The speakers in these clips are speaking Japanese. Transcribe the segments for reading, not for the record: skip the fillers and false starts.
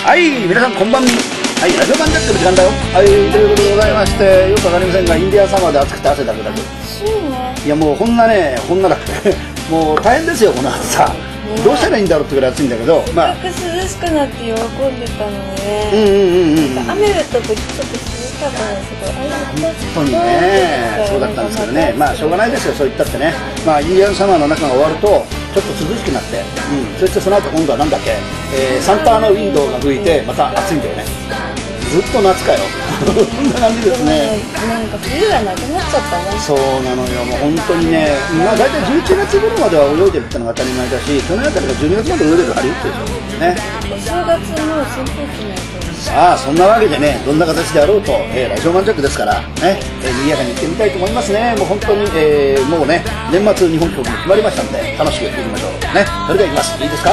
はい、皆さんこんばんは。はい、ラジオマンジャックの時間だよ。はい、ということでございまして、よくわかりませんが、インディアンサマーで暑くて汗だくだく。いや、もうこんなね、こんなだくて、もう大変ですよ、この暑さ。どうしたらいいんだろうってぐらい暑いんだけど、 まあ、せっかく涼しくなって喜んでたのね。雨降った時ちょっと涼しかったんですけど、 本当にね、そうだったんですけどね、まあしょうがないですよ、そう言ったってね。まあインディアンサマーの中が終わると、ちょっと涼しくなって、そしてその後今度はなんだっけ、サンターのウィンドウが吹いて、また暑いんだよね。ずっと夏かよ。こんな感じですね。 なんか冬がなくなっちゃったね。 そうなのよ、もう本当にね、まあ大体11月頃までは泳いでるってのが当たり前だし、去年あたりが12月まで泳いでるハリウッドですよね。 お正月も扇風機のやつ。 さあそんなわけでね、どんな形であろうと、ラジオマンジャックですからね、賑やかに行ってみたいと思いますね。もう本当に、もうね、年末日本曲も決まりましたんで、楽しくいきましょうね。それではいきます。いいですか？はい、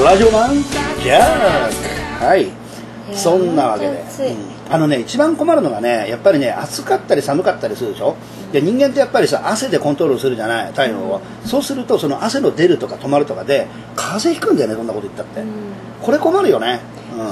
ラジオマンジャック。はい。そんなわけで、一番困るのがね、やっぱりね、暑かったり寒かったりするでしょ。で、人間ってやっぱりさ、汗でコントロールするじゃない、体温を。そうすると、その汗の出るとか止まるとかで、風邪ひくんだよね、どんなこと言ったって。これ困るよね。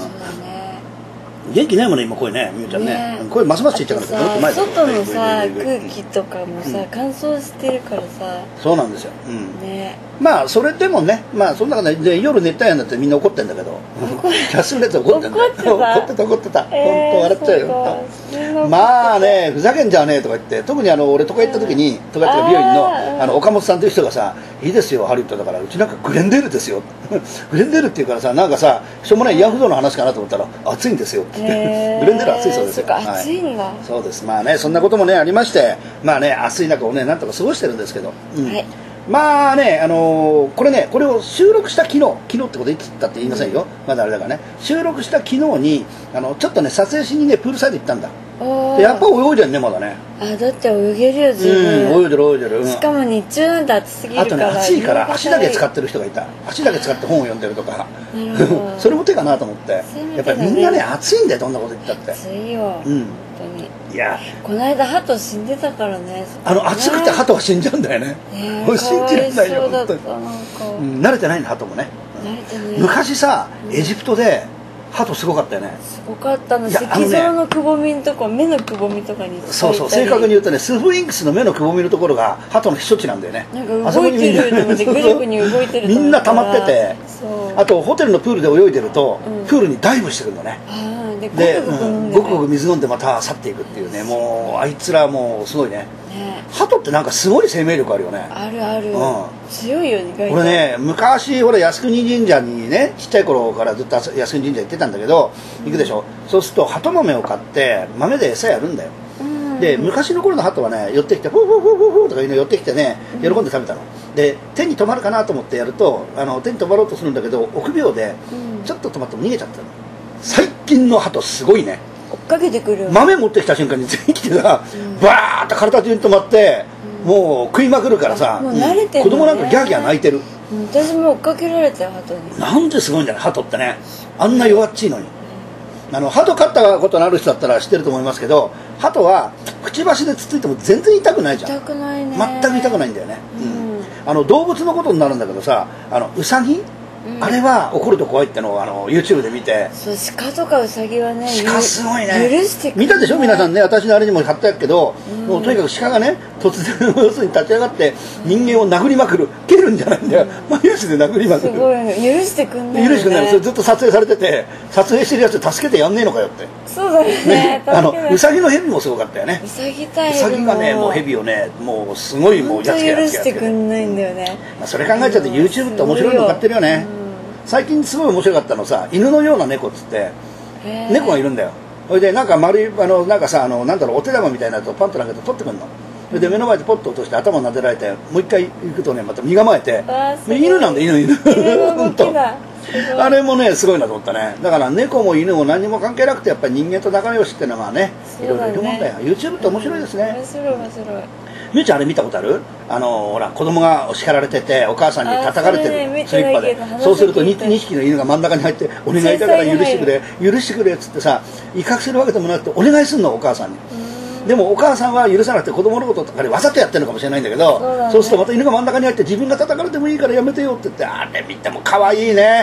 元気ないもんね、今声ね、みゆちゃんね。声ますますちっちゃくなって、 外のさ、空気とかもさ、乾燥してるからさ。 そうなんですよ。まあ、それでもね、まあ、そんな感じで、夜熱帯夜になってみんな怒ってんだけど、休んでて怒ってんだよ。怒ってた。本当笑っちゃうよ。まあね、ふざけんじゃねえとか言って、特に俺、都会行った時に、都会って美容院の岡本さんという人がさ、いいですよ、ハリウッドだから、うちなんかグレンデールですよ。グレンデールっていうからさ、なんかさ、しょうもない慰安婦像の話かなと思ったら、暑いんですよ。グレンデール暑いそうですよ。 暑いんだ。 そうです。まあね、そんなこともね、ありまして、まあね、暑い中をね、なんとか過ごしてるんですけど。まあね、これを収録した昨日ってこと言ったって言いませんよ。まだあれだからね。収録した昨日に、ちょっとね、撮影しにね、プールサイド行ったんだ。でやっぱ泳いでるね、まだね。 だって泳げるよ、十分。 泳いでる。 しかも日中なんて暑すぎるから。 あとね、暑いから足だけ使ってる人がいた。足だけ使って本を読んでるとか。それも手かなと思って。やっぱりみんなね、暑いんだよ、どんなこと言ったって。 暑いよ。本当に。 いや、 この間ハト死んでたからね。 暑くてハトは死んじゃうんだよね。信じられないよ、本当に。慣れてないの、ハトもね。昔さ、エジプトでハトすごかったよね。 すごかったの。石像のくぼみのとこ、目のくぼみとかに。 そうそう、正確に言うとね、スフィンクスの目のくぼみのところがハトの避暑地なんだよね。 なんか動いてると思って、ぐるぐる動いてる。 みんな溜まってて、あとホテルのプールで泳いでると、プールにダイブしてくるのね。で、ごくごく水飲んでまた去っていくっていうね、もうあいつらもうすごいね。ハトってなんかすごい生命力あるよね。 あるある。強いよね。 俺ね、昔ほら靖国神社にね、ちっちゃい頃からずっと靖国神社行ってたんだけど、行くでしょ。そうするとハト豆を買って豆で餌やるんだよ。で、昔の頃のハトはね、寄ってきてフォフォフォフォフォとかいうの寄ってきてね、喜んで食べたの。で、手に止まるかなと思ってやると、手に止まろうとするんだけど、臆病でちょっと止まっても逃げちゃったの。最近のハトすごいね。 追っかけてくる。 豆持ってきた瞬間に全員来てさ、バーッと体中に止まって、もう食いまくるからさ、子供なんかギャーギャー泣いてる。 私も追っかけられたよ、ハトに。 なんですごいんだね、ハトってね。あんな弱っちいのに。ハト飼ったことのある人だったら知ってると思いますけど、ハトはくちばしでつついても全然痛くないじゃん。 痛くないね。 全く痛くないんだよね。動物のことになるんだけどさ、ウサギあれは怒ると怖いってのをYouTube で見て。 そう、鹿とかウサギはね、 鹿すごいね。 許してくれない。 見たでしょ皆さんね。私のあれにも貼ったけど、もうとにかく鹿がね、突然要するに立ち上がって人間を殴りまくる、蹴るんじゃないんだよ。眉毛で殴りまくる。 すごいね。許してくんない。 許してくんない。それずっと撮影されてて、撮影してるやつ助けてやんねえのかよって。 そうだよね。 ウサギの蛇もすごかったよね。 ウサギ対ウサギがね、もう蛇をね、もうすごいもうやっつけやっつけ。 許してくんないんだよね。 それ考えちゃって YouTube って面白いの買ってるよね。最近すごい面白かったのさ、犬のような猫っつって猫がいるんだよ。それでなんか丸いなんかさなんだろう、お手玉みたいなやつをパンと投げて取ってくるの。それで目の前でポッと落として頭撫でられて、もう一回行くとねまた身構えて、犬なんだ犬本当。あれもねすごいなと思ったね。だから猫も犬も何も関係なくて、やっぱり人間と仲良しっていうのはね、いろいろいるもんだよ。YouTube って面白いですね。 面白い面白い。 みゆちゃんあれ見たことある？ほら子供が叱られててお母さんに叩かれてるスリッパで、そうすると 2匹の犬が真ん中に入って「お願いだから許してくれ許してくれ」っつってさ、威嚇するわけでもなくてお願いすんのお母さんに。でもお母さんは許さなくて子供のこととかでわざとやってるのかもしれないんだけど、そうするとまた犬が真ん中に入って自分が叩かれてもいいからやめてよって言って、あれ見ても可愛いね。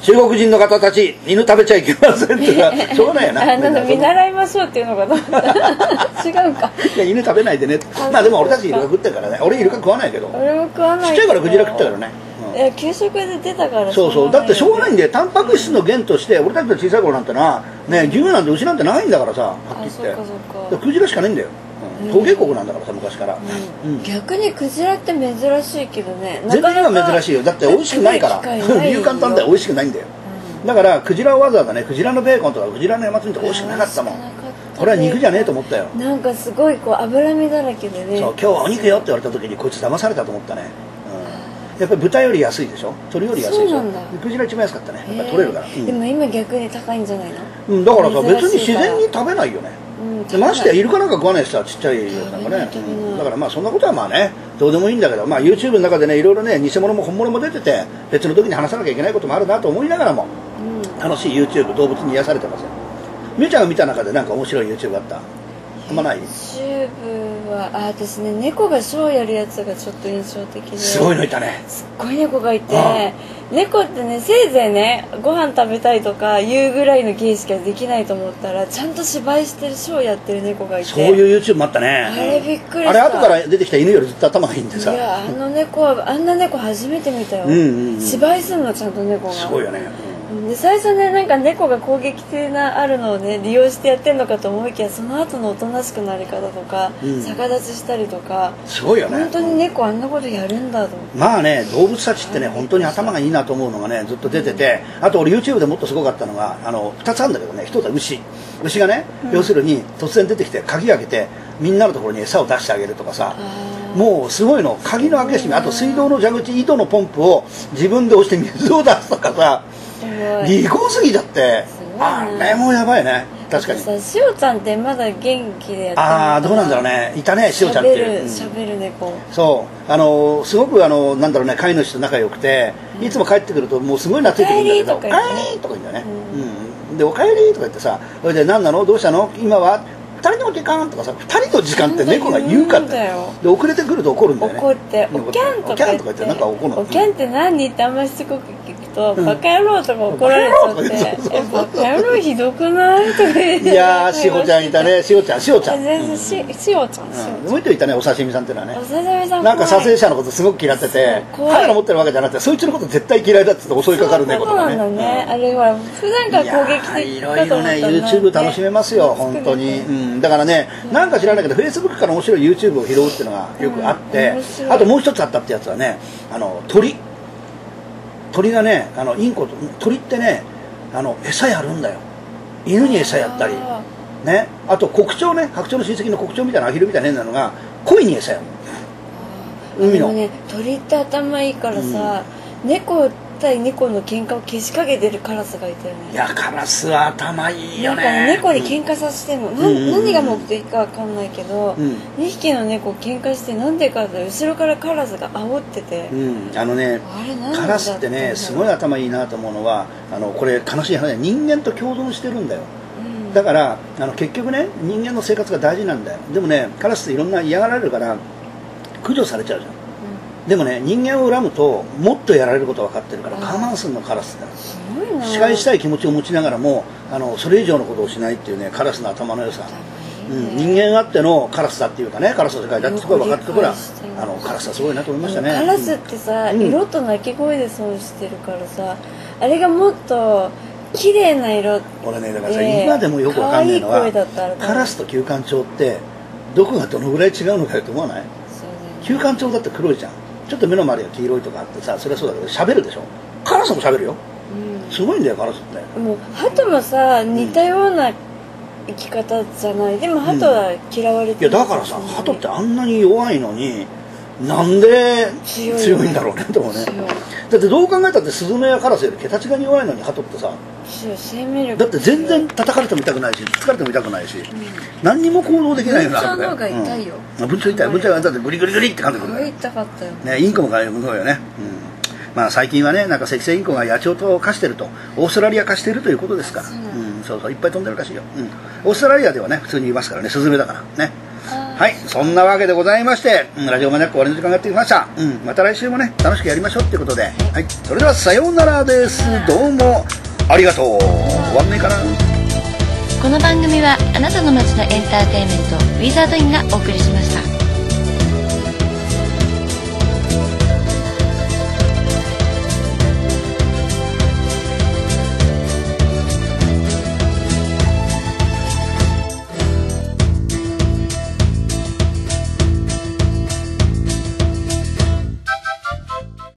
中国人の方たち犬食べちゃいけませんってかしょうがないよな。 なんだ見習いましょうっていうのかと思った違うか。 いや犬食べないでね。まあでも俺たちイルカ食ってるからね。俺イルカ食わないけど。 俺も食わない。 ちっちゃいからクジラ食ったからね。 いや給食で出たからそうそう。だってしょうがないんでタンパク質の源として俺たちの小さい頃なんてなね牛なんて牛なんてないんだからさはっきり言って。クジラしかないんだよ。陶芸国なんだからさ昔から。 逆にクジラって珍しいけどね。 全然は珍しいよ。だって美味しくないから。理由簡単だよ。美味しくないんだよ。だからクジラをわざわざねクジラのベーコンとかクジラの山津煮とか美味しくなかったもん。これは肉じゃねえと思ったよ。 なんかすごいこう脂身だらけでね。 そう今日はお肉よって言われた時にこいつ騙されたと思ったね。やっぱり豚より安いでしょ。鳥より安いでしょ。クジラ一番安かったね。やっぱ取れるから。 でも今逆に高いんじゃないの？ だからさ別に自然に食べないよね。ましてやイルカなんか食わないしさちっちゃいやつなんかね。だからまあそんなことはまあねどうでもいいんだけど、まあ YouTube の中でねいろいろね偽物も本物も出てて別の時に話さなきゃいけないこともあるなと思いながらも楽しい YouTube 動物に癒されてますよ。みゆちゃんが見た中でなんか面白い YouTube あった？あんまない？ YouTube は私ね猫がショーやるやつがちょっと印象的で、 すごいのいたね。 すっごい猫がいて、猫ってねせいぜいねご飯食べたいとかいうぐらいの芸しかできないと思ったらちゃんと芝居してるショーやってる猫がいて、 そういう YouTube もあったね。 あれびっくりした。 あれ後から出てきた犬よりずっと頭がいいんでさ。 いやあんな猫初めて見たよ。芝居するのちゃんと猫がすごいよね。 で最初ねなんか猫が攻撃性があるのをね利用してやってんのかと思いきやその後のおとなしくなり方とか、逆立ちしたりとかすごいよね。 本当に猫あんなことやるんだと思って。 まあね動物たちってね本当に頭がいいなと思うのがねずっと出てて、あと俺 YouTube でもっとすごかったのが2つあるんだけどね、1つは牛がね、要するに突然出てきて鍵開けてみんなのところに餌を出してあげるとかさ、もうすごいの鍵の開け閉め、あと水道の蛇口井戸のポンプを自分で押して水を出すとかさ、利口すぎだって、あれもやばいね。確かにさしおちゃんってまだ元気でやってるのかな。 ああどうなんだろうね。いたねしおちゃんっていうしゃべる猫。 そうすごくなんだろうね飼い主と仲良くて、いつも帰ってくるともうすごい懐いてくるんだけど「おかえり」とか言うんだよね。で「おかえり」とか言ってさ、それで「何なのどうしたの今は2人の時間」とかさ、2人の時間って猫が言うからね。で遅れてくると怒るんだよね。 怒って「おきゃん」とか言ってなんか怒るの。 おきゃんって何ってあんまりしつこく聞くと「バカ野郎」とか怒られちゃって「バカ野郎ひどくない？」とか言って。 いやーしおちゃんいたね。しおちゃん全然しおちゃんもう一人いたね、お刺身さんっていうのはね。 お刺身さんなんか撮影者のことすごく嫌ってて、彼が持ってるわけじゃなくてそいつのこと絶対嫌いだって言って襲いかかる猫とかね。 そうなんだね。あれほら普段から攻撃的いろいろね YouTube 楽しめますよ本当に。だからねなんか知らないけど Facebook から面白い YouTube を拾うっていうのがよくあって、あともう一つあったってやつはね鳥がねインコと鳥ってね餌やるんだよ。犬に餌やったりね、あと黒鳥ね、白鳥の親戚の黒鳥みたいなアヒルみたいな変なのが鯉に餌やるの。海のでもね鳥って頭いいからさ、猫対猫の喧嘩をけしかけてるカラスがいたよね。 いやカラスは頭いいよね。 なんか猫に喧嘩させてんの、何が目的かわかんないけど、2匹の猫喧嘩してなんでかって後ろからカラスが煽ってて、カラスってねすごい頭いいなと思うのはこれ悲しい話で人間と共存してるんだよ。だから結局ね人間の生活が大事なんだよ。でもねカラスっていろんな嫌がられるから駆除されちゃうじゃん。でもね人間を恨むともっとやられることは分かってるから我慢するのカラスって仕返したい気持ちを持ちながらもそれ以上のことをしないっていうねカラスの頭の良さ、人間あってのカラスだっていうかねカラスの世界だってところが分かってるからカラスはすごいなと思いましたね。 カラスってさ、色と鳴き声で損してるからさ、あれがもっと綺麗な色。 俺ねだからさ今でもよく分かんないのはカラスと休館長ってどこがどのぐらい違うのかよと思わない？休館長だって黒いじゃん。ちょっと目の周りが黄色いとかあってさ、それはそうだけど喋るでしょ。カラスも喋るよ、すごいんだよカラスって。 もう鳩もさ似たような生き方じゃない。でも鳩は嫌われてる、 いやだからさ鳩ってあんなに弱いのになんで強いんだろうねと思うね。だってどう考えたってスズメやカラスより桁違いに弱いのに鳩ってさ、だって全然叩かれても痛くないし疲れても痛くないし、何にも行動できないような。 文鳥の方が痛いよ。 文鳥痛い。文鳥はだってグリグリグリって感じくるから痛かったよね。インコもそうよね。まあ最近はねなんか赤星インコが野鳥と化してるとオーストラリア化しているということですから、そういっぱい飛んでるらしいよ。オーストラリアではね普通にいますからね、スズメだからね。 はい、そんなわけでございまして、ラジオマニアック終わりの時間がやってきました。また来週もね、楽しくやりましょうっていうことで、はい、それではさようならです。どうもありがとう。終わんねえかな。 この番組はあなたの街のエンターテインメントウィザードインがお送りしました。